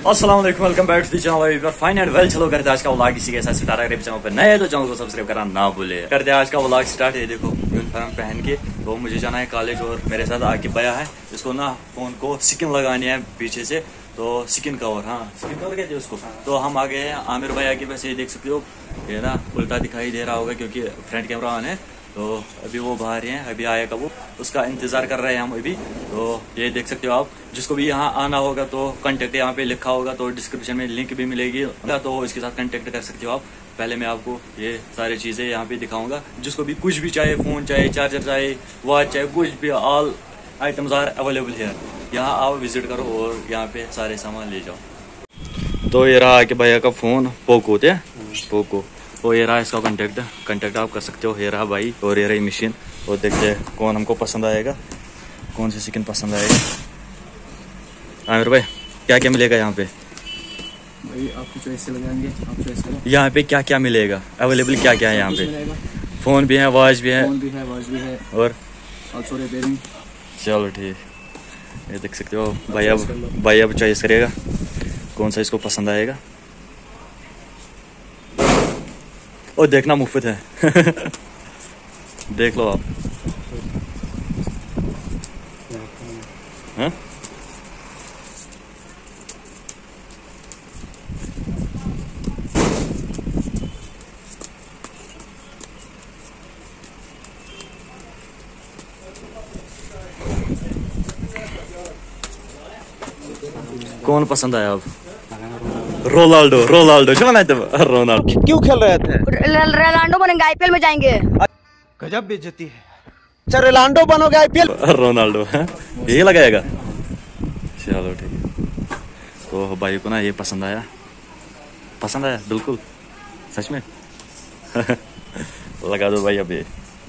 अस्सलाम वालेकुम, welcome back to the channel. Fine and well. चलो करते आज का व्लॉग इसी के साथ स्टार्ट। अगर चैनल पर नए तो चैनल को सब्सक्राइब करना ना भूले। करते आज का व्लॉग स्टार्ट। ये देखो यूनिफॉर्म पहन के तो मुझे जाना है कॉलेज और मेरे साथ आकिब भैया है। इसको ना फोन को स्किन लगानी है पीछे से, तो स्किन कवर, हाँ स्किन कवर कहते हैं उसको। तो हम आ गए हैं आमिर भैया के पास। ये देख सकते हो, ये ना उल्टा दिखाई दे रहा होगा क्योंकि फ्रंट कैमरा ऑन है। तो अभी वो बाहर हैं, अभी आएगा वो, उसका इंतजार कर रहे हैं हम अभी। तो ये देख सकते हो आप, जिसको भी यहाँ आना होगा तो कांटेक्ट यहाँ पे लिखा होगा, तो डिस्क्रिप्शन में लिंक भी मिलेगी, तो इसके साथ कांटेक्ट कर सकते हो आप। पहले मैं आपको ये सारी चीजें यहाँ पे दिखाऊंगा। जिसको भी कुछ भी चाहिए, फोन चाहिए, चार्जर चाहिए, वॉच चाहिए, कुछ भी, all items are available here. यहाँ आओ, विजिट करो और यहाँ पे सारे सामान ले जाओ। तो ये रहा कि भैया का फोन, पोको होते हैं, पोको। और ये रहा इसका कांटेक्ट आप कर सकते हो। ये रहा भाई और ये रही मशीन। और देखते हैं कौन हमको पसंद आएगा, कौन सी स्किन पसंद आएगा। आमिर भाई क्या क्या मिलेगा यहाँ पे? भाई आपकी चॉइस से लगाएंगे, आप चॉइस करें। यहाँ पे क्या क्या मिलेगा, अवेलेबल क्या क्या है यहाँ पे? फोन भी है, वॉच भी है, वॉच भी है और रिपेयरिंग। चलो ठीक। ये देख सकते हो भाई अब चॉइस करेगा कौन सा इसको पसंद आएगा। और देखना मुफ्त है। देख लो आप। हाँ? कौन पसंद आया अब? रोनाल्डो जो बनाए थे, रोनाल्डो क्यों खेल रहे थे? रोनाल्डो बनेंगे, आईपीएल में जाएंगे। गजब बेइज्जती है। अच्छा रोनाल्डो बनोगे आईपीएल? रोनाल्डो है, यही लगाएगा। चलो ठीक है। तो भाई को ना ये पसंद आया बिल्कुल, सच में। लगा दो भाई अभी।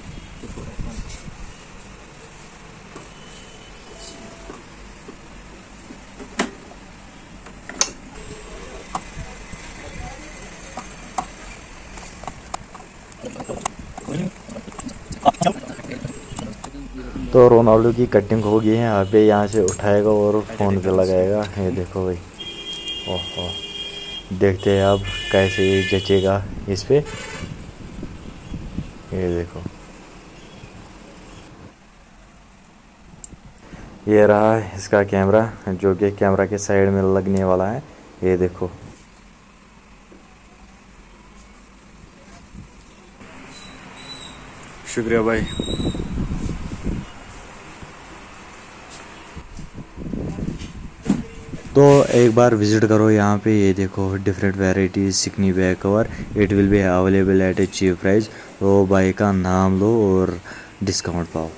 तो रोनाल्डो की कटिंग हो गई है, अभी यहाँ से उठाएगा और फ़ोन पे लगाएगा। ये देखो भाई, ओहो, देखते हैं अब कैसे ये जचेगा इस पे। ये देखो, ये रहा इसका कैमरा, जो कि कैमरा के साइड में लगने वाला है। ये देखो, शुक्रिया भाई। तो एक बार विजिट करो यहाँ पे। ये देखो different varieties skinny back cover, it will be available at a cheap price. तो भाई का नाम लो और डिस्काउंट पाओ।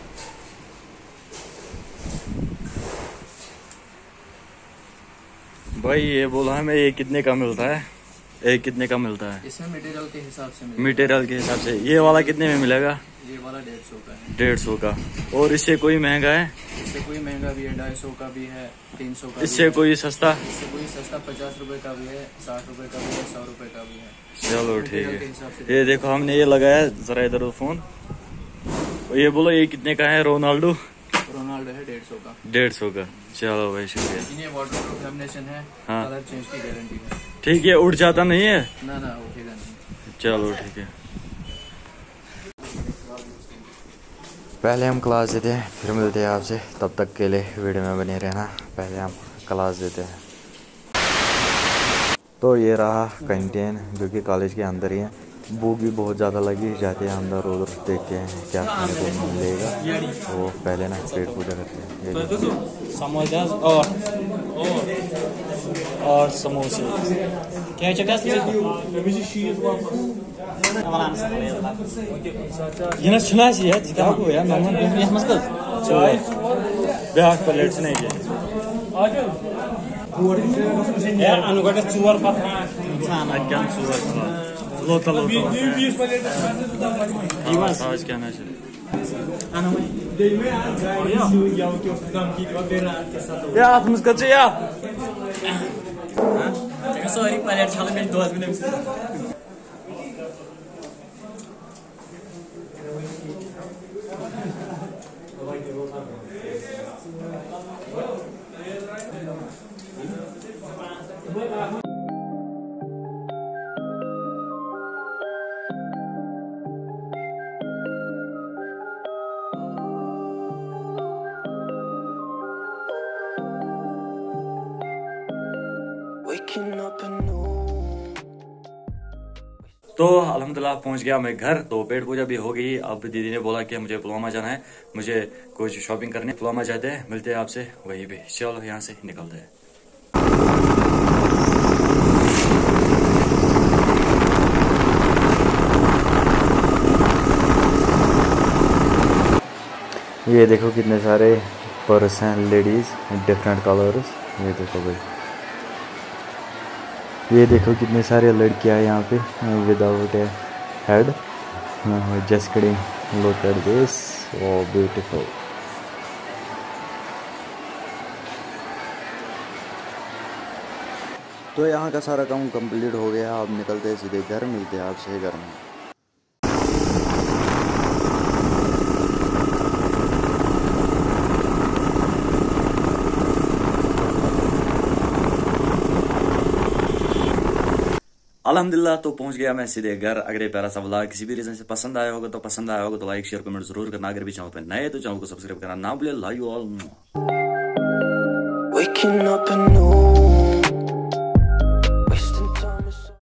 भाई ये बोला है मैं, ये कितने का मिलता है? एक कितने का मिलता है? इसमें मटेरियल के हिसाब से ये वाला कितने में मिलेगा? ये वाला 150 का है। 150 का। और इससे कोई महंगा है? इससे कोई महंगा भी है, 250 का भी है, 300 का। इससे कोई सस्ता? इससे कोई सस्ता 50 रुपए का भी है, 60 रुपए का भी है, 100 रुपए का भी है। चलो ठीक है। ये देखो हमने ये लगाया, जरा इधर फोन। ये बोलो ये कितने का है? रोनाल्डो है 150 का। 150 का। चलो भाई शुक्रिया। ये वाटरप्रूफ लैमिनेशन है, हाँ। कलर चेंज की गारंटी है। ठीक है, उठ जाता नहीं है? ना उठेगा नहीं। चलो ठीक है। पहले हम क्लास देते हैं, फिर मिलते हैं आपसे। तब तक के लिए वीडियो में बने रहना। पहले हम क्लास देते हैं। तो ये रहा कैंटीन, जो कि कॉलेज के अंदर ही है। भूख भी बहुत ज़्यादा लगी, जाते हैं अंदर उधर, देखते हैं क्या खाने को मिलेगा। तो पहले ना पेट पूजा करते हैं। समोसा और समोसे क्या ये छुना या ब्या प्लेट से नहीं क्या सारी प्लेट छाल में 2 मिनट तो अल्हम्दुलिल्लाह पहुंच गया मैं घर। तो पेट पूजा भी हो गई। अब दीदी ने बोला कि मुझे पुलवामा जाना है, मुझे कुछ शॉपिंग करनी है। पुलवामा जाते हैं, मिलते हैं आपसे वहीं पे। चलो यहाँ से निकलते हैं। ये देखो कितने सारे पर्स हैं लेडीज, डिफरेंट कलर्स। ये देखो भाई, ये देखो कितने सारे लड़कियां हैं यहाँ पे without a head. Just kidding, look at this, oh beautiful. तो यहाँ का सारा काम कंप्लीट हो गया। अब निकलते हैं सीधे घर, मिलते हैं आपसे घर में। अल्हम्दुलिल्लाह तो पहुंच गया मैं सीधे घर। अगर ये प्यारा सा व्लॉग किसी भी रीजन से पसंद आया होगा तो लाइक शेयर कमेंट जरूर करना। अगर भी चैनल पे नए तो चैनल को सब्सक्राइब करना ना भूले। Love you all.